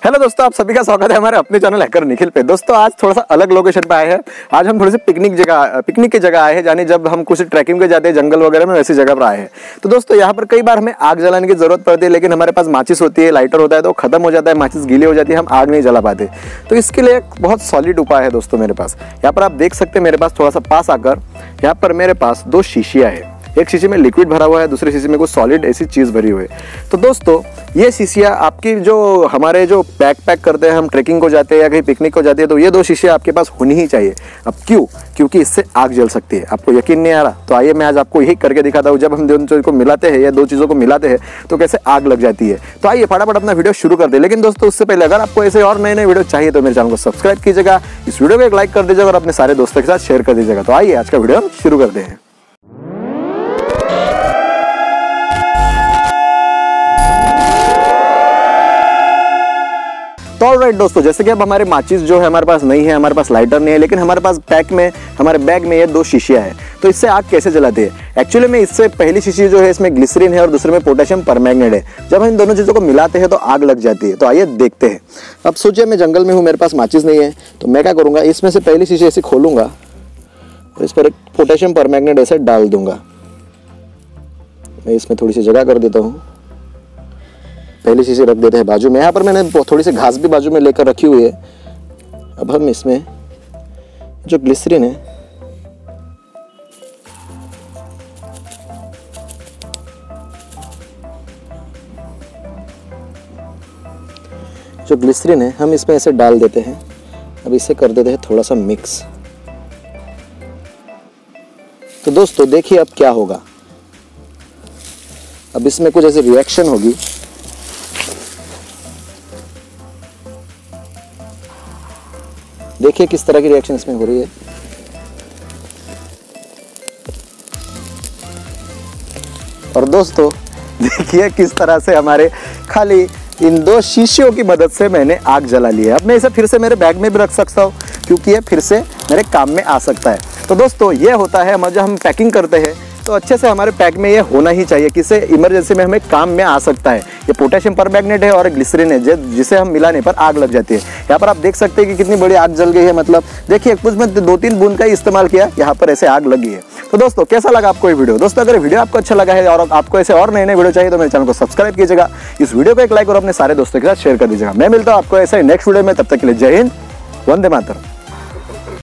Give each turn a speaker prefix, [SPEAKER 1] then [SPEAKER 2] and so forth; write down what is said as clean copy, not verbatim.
[SPEAKER 1] Hello दोस्तों, आप सभी का स्वागत है हमारे अपने चैनल हैकर निखिल पे। दोस्तों आज थोड़ा सा अलग लोकेशन पे आए हैं। आज हम थोड़ी सी पिकनिक की जगह आए हैं, यानी जब हम कुछ ट्रैकिंग पे जाते हैं जंगल वगैरह में, वैसी जगह पर आए हैं। तो दोस्तों यहाँ पर कई बार हमें आग जलाने की जरूरत पड़ती है, लेकिन हमारे पास माचिस होती है, लाइटर होता है, तो खत्म हो जाता है, माचिस गीली हो जाती है, हम आग नहीं जला पाते। तो इसके लिए एक बहुत सॉलिड उपाय है दोस्तों मेरे पास। यहाँ पर आप देख सकते हैं, मेरे पास थोड़ा सा पास आकर यहाँ पर मेरे पास दो शीशियाँ है। एक शीशी में लिक्विड भरा हुआ है, दूसरी शीशी में कुछ सॉलिड ऐसी चीज भरी हुई है। तो दोस्तों ये शीशियाँ आपकी जो हमारे जो पैक करते हैं, हम ट्रैकिंग को जाते हैं या कहीं पिकनिक को जाते हैं, तो ये दो शीशियाँ आपके पास होनी ही चाहिए। अब क्यों? क्योंकि इससे आग जल सकती है। आपको यकीन नहीं आ रहा? तो आइए मैं आज आपको यही करके दिखाता हूँ। जब हम दोनों चीज़ों को मिलाते हैं या दो चीज़ों को मिलाते हैं तो कैसे आग लग जाती है। तो आइए फटाफट अपना वीडियो शुरू कर दे। लेकिन दोस्तों उससे पहले अगर आपको ऐसे और नए नए वीडियो चाहिए तो मेरे चैनल को सब्सक्राइब कीजिएगा, इस वीडियो को एक लाइक कर दीजिएगा और अपने सारे दोस्तों के साथ शेयर कर दीजिएगा। तो आइए आज का वीडियो शुरू करते हैं। तो ऑलराइट दोस्तों, जैसे कि अब हमारे माचिस जो है हमारे पास नहीं है, हमारे पास लाइटर नहीं है, लेकिन हमारे पास हमारे बैग में ये दो शीशियां हैं। तो इससे आग कैसे जलाते हैं? एक्चुअली में इससे पहली शीशी जो है इसमें ग्लिसरीन है और दूसरे में पोटेशियम परमैंगनेट है। जब हम इन दोनों चीज़ों को मिलाते हैं तो आग लग जाती है। तो आइए देखते हैं। अब सोचिए मैं जंगल में हूँ, मेरे पास माचिस नहीं है, तो मैं क्या करूँगा, इसमें से पहली शीशी ऐसे खोलूँगा और इस पर एक पोटेशियम परमैंगनेट ऐसे डाल दूंगा। मैं इसमें थोड़ी सी जगह कर देता हूँ। पहली शीशी रख देते हैं बाजू में। यहाँ पर मैंने थोड़ी सी घास भी बाजू में लेकर रखी हुई है। अब हम इसमें जो ग्लिसरीन है हम इसमें ऐसे डाल देते हैं। अब इसे कर देते हैं थोड़ा सा मिक्स। तो दोस्तों देखिए अब क्या होगा। अब इसमें कुछ ऐसी रिएक्शन होगी। देखिए किस तरह की रिएक्शन इसमें हो रही है। और दोस्तों देखिए किस तरह से हमारे खाली इन दो शीशियों की मदद से मैंने आग जला ली है। अब मैं इसे फिर से मेरे बैग में भी रख सकता हूँ, क्योंकि ये फिर से मेरे काम में आ सकता है। तो दोस्तों ये होता है, जब हम पैकिंग करते हैं तो अच्छे से हमारे पैक में ये होना ही चाहिए, किसी इमरजेंसी में हमें काम में आ सकता है। ये पोटेशियम परमैंगनेट है और ग्लिसरीन है, जिसे हम मिलाने पर आग लग जाती है। यहाँ पर आप देख सकते हैं कि कितनी बड़ी आग जल गई है। मतलब देखिए कुछ में 2-3 बूंद का ही इस्तेमाल किया, यहाँ पर ऐसे आग लगी है। तो दोस्तों कैसा लगा आपको ये वीडियो? दोस्तों अगर वीडियो आपको अच्छा लगा है और आपको ऐसे और नए नए वीडियो चाहिए तो मेरे चैनल को सब्सक्राइब कीजिएगा, इस वीडियो को एक लाइक और अपने सारे दोस्तों के साथ शेयर कर दीजिएगा। मैं मिलता हूँ आपको ऐसे नेक्स्ट वीडियो में। तब तक के लिए जय हिंद, वंदे मातरम।